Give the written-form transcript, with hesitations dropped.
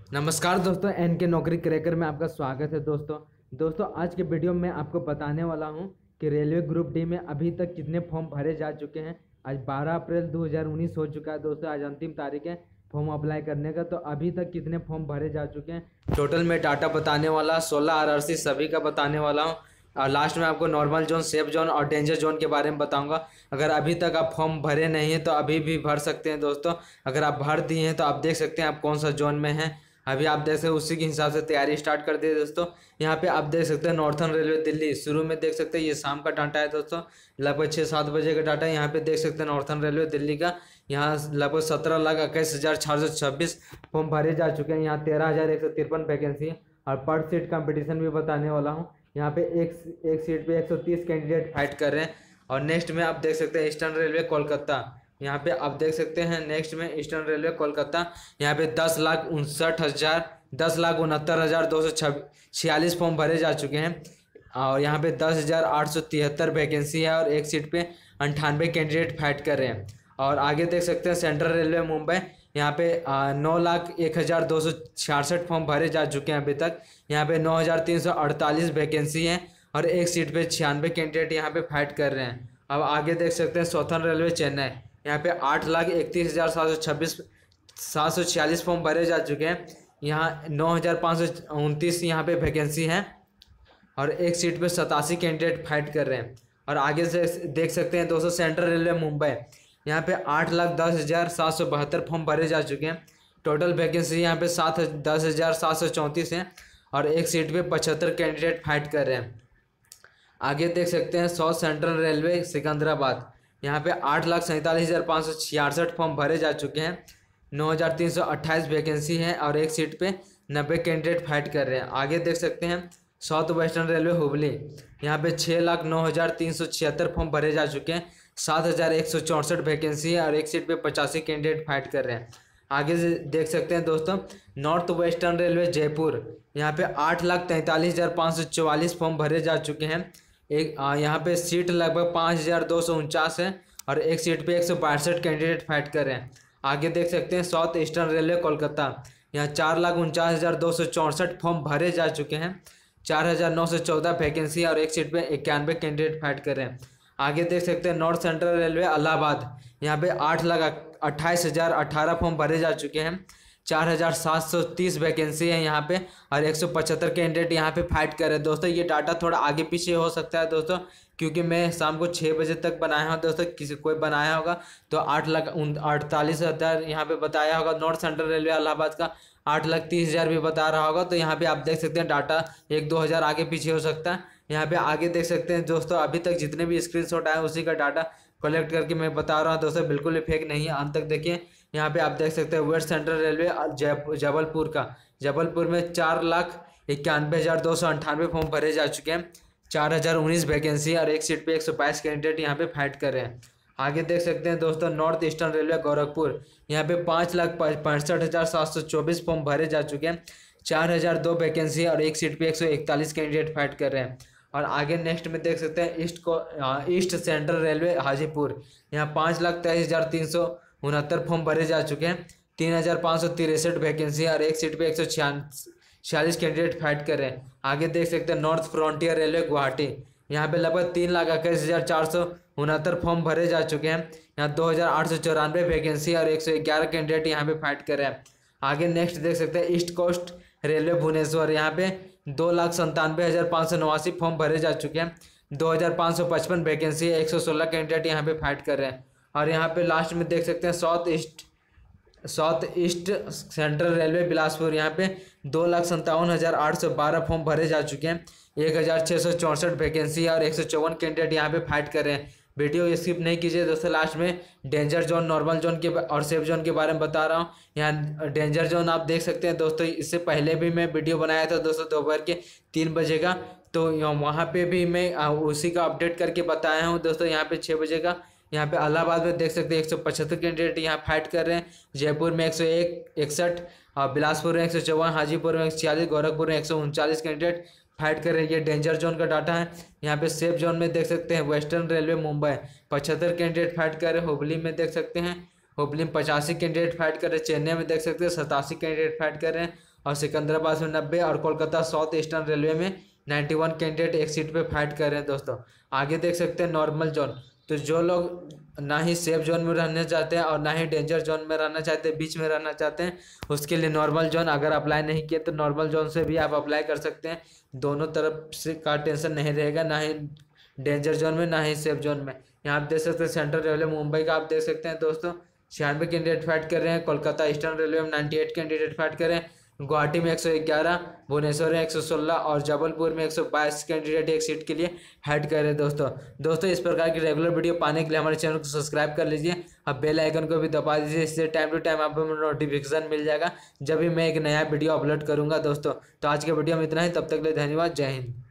नमस्कार दोस्तों, एन के नौकरी क्रैकर में आपका स्वागत है। दोस्तों आज के वीडियो में आपको बताने वाला हूं कि रेलवे ग्रुप डी में अभी तक कितने फॉर्म भरे जा चुके हैं। आज 12 अप्रैल 2019 हो चुका है दोस्तों। आज अंतिम तारीख है फॉर्म अप्लाई करने का। तो अभी तक कितने फॉर्म भरे जा चुके हैं टोटल में डाटा बताने वाला, 16 आरआरसी सभी का बताने वाला हूँ। और लास्ट में आपको नॉर्मल जोन, सेफ जोन और डेंजर जोन के बारे में बताऊंगा। अगर अभी तक आप फॉर्म भरे नहीं हैं तो अभी भी भर सकते हैं दोस्तों। अगर आप भर दिए हैं तो आप देख सकते हैं आप कौन सा जोन में हैं। अभी आप देख सकते हैं, उसी के हिसाब से तैयारी स्टार्ट कर दिए दोस्तों। यहाँ पे आप देख सकते हैं नॉर्थर्न रेलवे दिल्ली, शुरू में देख सकते हैं ये शाम का डाटा है दोस्तों, लगभग 6-7 बजे का डाटा है। यहाँ पे देख सकते हैं नॉर्थर्न रेलवे दिल्ली का, यहाँ लगभग 17,21,626 फॉर्म भरे जा चुके हैं। यहाँ 13,153 वैकेंसी है और पर सीट कंपटीशन भी बताने वाला हूँ। यहाँ पे एक सीट पे 130 कैंडिडेट फाइट कर रहे हैं। और नेक्स्ट में आप देख सकते हैं ईस्टर्न रेलवे कोलकाता, यहाँ पे आप देख सकते हैं नेक्स्ट में ईस्टर्न रेलवे कोलकाता, यहाँ पे 10,69,246 फॉर्म भरे जा चुके हैं। और यहाँ पे 10,873 वैकेंसी है और एक सीट पे 98 कैंडिडेट फाइट कर रहे हैं। और आगे देख सकते हैं सेंट्रल रेलवे मुंबई, यहाँ पे 9,01,266 फॉर्म भरे जा चुके हैं अभी तक। यहाँ पे 9,348 वैकेंसी है और एक सीट पे 96 कैंडिडेट यहाँ पे फाइट कर रहे हैं। अब आगे देख सकते हैं सॉथर्न रेलवे चेन्नई, यहाँ पे 8,31,746 फॉर्म भरे जा चुके हैं। यहाँ 9,529 यहाँ पे वैकेंसी है और एक सीट पे 87 कैंडिडेट फाइट कर रहे हैं। और आगे से देख सकते हैं दोस्तों सेंट्रल रेलवे मुंबई, यहाँ पे 8,10,772 फॉर्म भरे जा चुके हैं। टोटल वैकेंसी यहाँ पे 10,734 हैं और एक सीट पे 75 कैंडिडेट फाइट कर रहे हैं। आगे देख सकते हैं साउथ सेंट्रल रेलवे सिकंदराबाद, यहाँ पे 8,47,566 फॉर्म भरे जा चुके हैं। 9,328 वैकेंसी है और एक सीट पे 90 कैंडिडेट फाइट कर रहे हैं। आगे देख सकते हैं साउथ वेस्टर्न रेलवे हुबली, यहाँ पे 6,09,376 फॉर्म भरे जा चुके हैं। 7,164 वैकेंसी है और एक सीट पे 85 कैंडिडेट फाइट कर रहे हैं। आगे से देख सकते हैं दोस्तों नॉर्थ वेस्टर्न रेलवे जयपुर, यहाँ पे 8,43,544 फॉर्म भरे जा चुके हैं। यहाँ पे सीट लगभग 5,249 है और एक सीट पे 162 कैंडिडेट फाइट कर रहे हैं। आगे देख सकते हैं साउथ ईस्टर्न रेलवे कोलकाता, यहाँ 4,49,264 फॉर्म भरे जा चुके हैं। 4,914 वैकेंसी और एक सीट पे 91 कैंडिडेट फाइट कर रहे हैं। आगे देख सकते हैं नॉर्थ सेंट्रल रेलवे इलाहाबाद, यहाँ पे 8,28,018 फॉर्म भरे जा चुके हैं। 4,730 वैकेंसी है यहाँ पे और 175 कैंडिडेट यहाँ पे फाइट कर रहे हैं। दोस्तों ये डाटा थोड़ा आगे पीछे हो सकता है दोस्तों, क्योंकि मैं शाम को 6 बजे तक बनाया हूँ दोस्तों। किसी कोई बनाया होगा तो 8,48,000 यहाँ पे बताया होगा। नॉर्थ सेंट्रल रेलवे इलाहाबाद का 8,30,000 भी बता रहा होगा। तो यहाँ पे आप देख सकते हैं डाटा 1-2 हज़ार आगे पीछे हो सकता है। यहाँ पे आगे देख सकते हैं दोस्तों अभी तक जितने भी स्क्रीनशॉट आए उसी का डाटा कलेक्ट करके मैं बता रहा हूँ दोस्तों, बिल्कुल भी फेक नहीं है। अंत तक देखिए। यहाँ पे आप देख सकते हैं वेस्ट सेंट्रल रेलवे जबलपुर का, जबलपुर में 4,91,298 फॉर्म भरे जा चुके हैं। 4,019 वैकेंसी और एक सीट पे 122 कैंडिडेट यहाँ पे फाइट कर रहे हैं। आगे देख सकते हैं दोस्तों नॉर्थ ईस्टर्न रेलवे गोरखपुर, यहाँ पे 5,65,724 फॉर्म भरे जा चुके हैं। 4,002 वैकेंसी और एक सीट पे 141 कैंडिडेट फाइट कर रहे हैं। और आगे नेक्स्ट में देख सकते हैं ईस्ट सेंट्रल रेलवे हाजीपुर, यहाँ 5,23,369 फॉर्म भरे जा चुके हैं। 3,563 वैकेंसी और एक सीट पे 146 कैंडिडेट फाइट कर रहे हैं। आगे देख सकते हैं नॉर्थ फ्रंटियर रेलवे गुवाहाटी, यहाँ पे लगभग 3,21,469 फॉर्म भरे जा चुके हैं। यहाँ 2,894 वैकेंसी और 111 कैंडिडेट यहाँ पे फाइट कर रहे हैं। आगे नेक्स्ट देख सकते हैं ईस्ट कोस्ट रेलवे भुवनेश्वर, यहाँ पे 2,97,589 फॉर्म भरे जा चुके हैं। 2,555 वैकेंसी है, 116 कैंडिडेट यहाँ पे फाइट कर रहे हैं। और यहाँ पे लास्ट में देख सकते हैं south east central railway Bilaspur, यहाँ पे 2,57,812 फॉर्म भरे जा चुके हैं। 1,664 वैकेंसी और 154 कैंडिडेट यहाँ पे फाइट कर रहे हैं। वीडियो स्किप नहीं कीजिए दोस्तों। लास्ट में डेंजर जोन, नॉर्मल जोन के और सेफ जोन के बारे में बता रहा हूँ। यहाँ डेंजर जोन आप देख सकते हैं दोस्तों, इससे पहले भी मैं वीडियो बनाया था दोस्तों दोपहर के 3 बजे का, तो वहाँ पे भी मैं उसी का अपडेट करके बताया हूँ दोस्तों। यहाँ पे 6 बजे का, यहाँ पे इलाहाबाद में देख सकते हैं 175 कैंडिडेट यहाँ फाइट कर रहे हैं। जयपुर में 161, और बिलासपुर में 154, हाजीपुर में 146, गोरखपुर में 139 कैंडिडेट फाइट कर रहे हैं। ये डेंजर जोन का डाटा है। यहाँ पे सेफ जोन में देख सकते हैं western railway Mumbai 75 candidate fight कर रहे हैं। हुबली में देख सकते हैं हुबली में 85 कैंडिडेट फाइट कर रहे हैं। चेन्नई में देख सकते हैं 87 कैंडिडेट फाइट कर रहे हैं। और सिकंदराबाद में 90 और कोलकाता साउथ ईस्टर्न रेलवे में 91 कैंडिडेट एक सीट पे फाइट कर रहे हैं दोस्तों। आगे देख सकते हैं नॉर्मल जोन, तो जो लोग ना ही सेफ जोन में रहना चाहते हैं और ना ही डेंजर जोन में रहना चाहते हैं, बीच में रहना चाहते हैं, उसके लिए नॉर्मल जोन अगर अप्लाई नहीं किए तो नॉर्मल जोन से भी आप अप्लाई कर सकते हैं। दोनों तरफ से का टेंशन नहीं रहेगा, ना ही डेंजर जोन में ना ही सेफ जोन में। यहाँ आप देख सकते हैं सेंट्रल रेलवे मुंबई का आप देख सकते हैं दोस्तों 96 कैंडिडेट फाइट कर रहे हैं। कोलकाता ईस्टर्न रेलवे में 98 कैंडिडेट फाइट कर रहे हैं। गुवाहाटी में 111, भुवनेश्वर में 116 और जबलपुर में 122 कैंडिडेट एक सीट के लिए फाइट कर रहे हैं दोस्तों इस प्रकार की रेगुलर वीडियो पाने के लिए हमारे चैनल को सब्सक्राइब कर लीजिए। अब बेल आइकन को भी दबा दीजिए, इससे टाइम टू टाइम आपको नोटिफिकेशन मिल जाएगा जब भी मैं एक नया वीडियो अपलोड करूंगा दोस्तों। तो आज के वीडियो में इतना ही, तब तक के लिए धन्यवाद, जय हिंद।